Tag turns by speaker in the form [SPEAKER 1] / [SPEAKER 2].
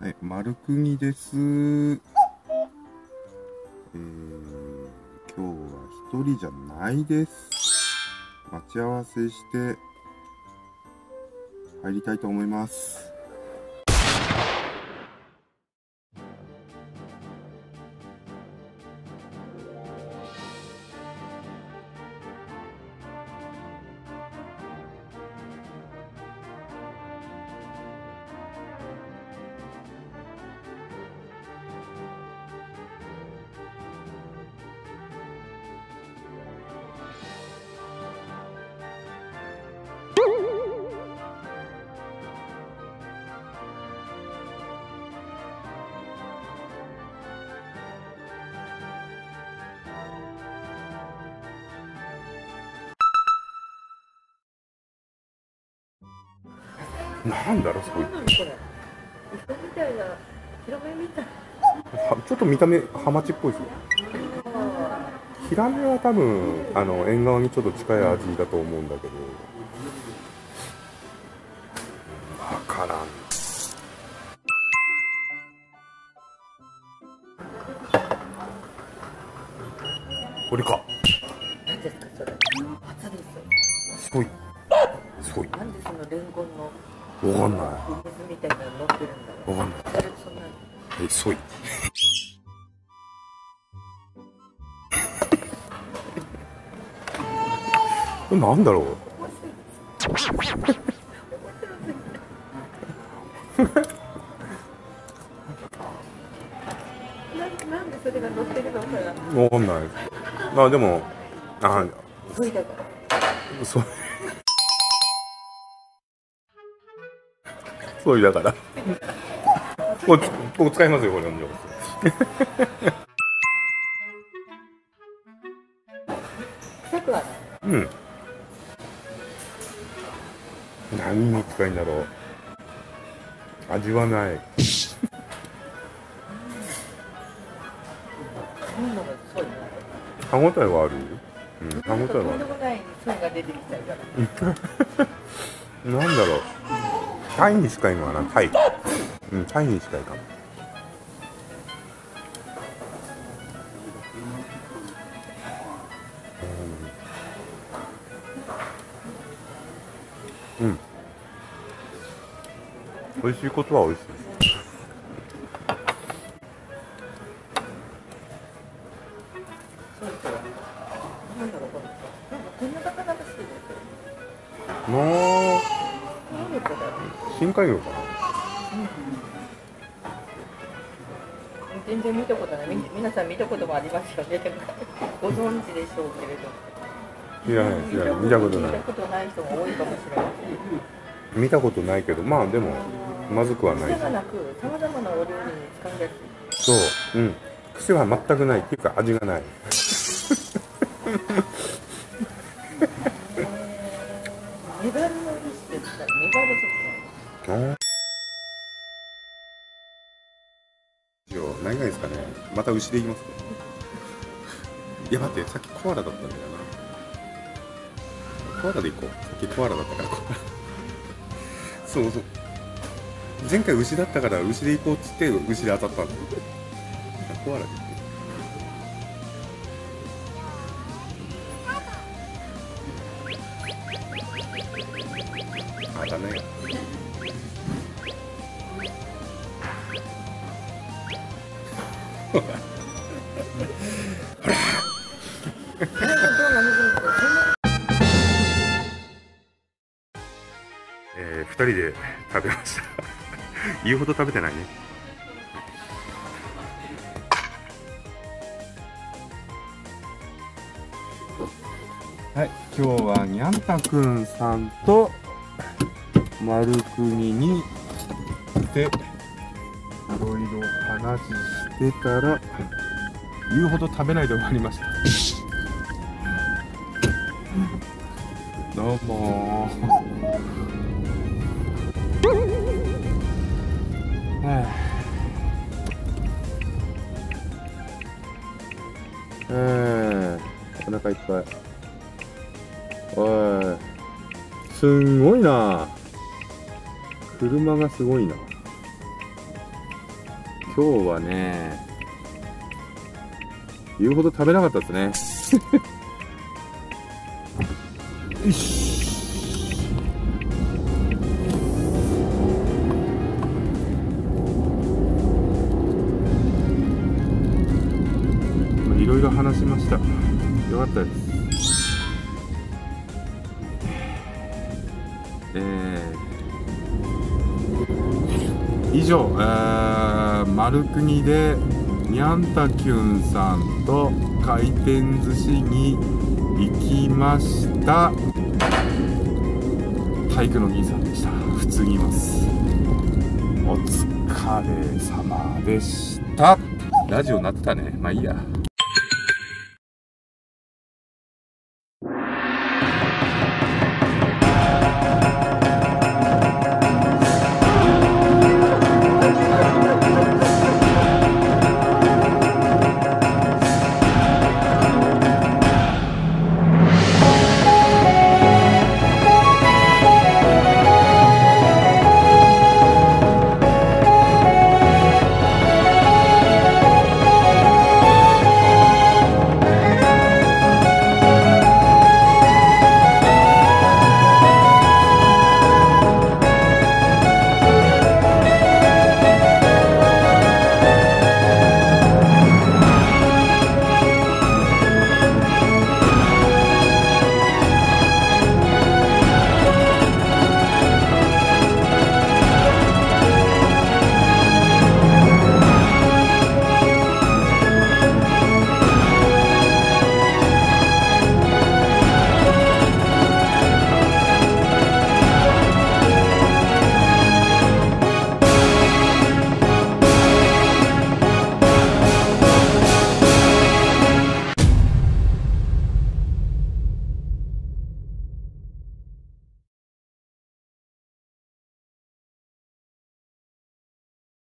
[SPEAKER 1] はい、丸国です。今日は一人じゃないです。待ち合わせして入りたいと思います。なんだろう、すごい。ちょっと見た目ハマチっぽいですよ。ヒラメは多分縁側にちょっと近い味だと思うんだけど、わからん。これか。
[SPEAKER 2] 何ですかそれ。初です。
[SPEAKER 1] すごい。すごい。
[SPEAKER 2] なんでそのレンコンの。
[SPEAKER 1] わかんない。
[SPEAKER 2] 水みたいなの乗ってるんだろう。
[SPEAKER 1] わかんない。
[SPEAKER 2] そんな。
[SPEAKER 1] そい。なんだろう。
[SPEAKER 2] なんでそれが乗ってるのかな。
[SPEAKER 1] わかんない。でも
[SPEAKER 2] そいだから。
[SPEAKER 1] そうだから。僕使いますよこれ。
[SPEAKER 2] 臭くはない。
[SPEAKER 1] うん。何に使いんだろう。味はない。歯応えはある。歯応えはある。
[SPEAKER 2] とんでもない酸が出てきちゃうから。
[SPEAKER 1] なんだろう。タイに近いのかな。タイ。タイに近いかも。美味しいことは美味しい。深海魚かな。
[SPEAKER 2] 全然見たことない。皆さん見たこともありますよね。ご存知でしょうけれど。
[SPEAKER 1] 知らない知らない。見たことない。
[SPEAKER 2] 見たことない人も多いかもしれない。
[SPEAKER 1] 見たことないけど、まあでもまずくはない。
[SPEAKER 2] 癖がなく、さまざまなお料理に使いやす
[SPEAKER 1] そう、
[SPEAKER 2] い。
[SPEAKER 1] 癖は全くないっていうか味がない。
[SPEAKER 2] メバルのリスって言ったらメバル
[SPEAKER 1] 族なん何がいいですかね。また牛でいきますか。いや待って、さっきコアラだったんだよな。コアラでいこう。さっきコアラだったからコアラ。そう。前回牛だったから牛で行こうっつって牛で当たったんだ。コアラで行って。だね。ほら。2人で食べました。言うほど食べてないね。はい、今日はにゃんたくんさんと丸国に来ていろいろ話してたら言うほど食べないで終わりました。どうもお腹いっぱい。おい、すんごいな。車がすごいな。 今日はね、言うほど食べなかったですね。よし。いろいろ話しました。よかったです。以上、丸国でにゃんたきゅんさんと回転寿司に行きました。体育の兄さんでした。普通にいます。お疲れ様でした。ラジオなってたね。まあいいや。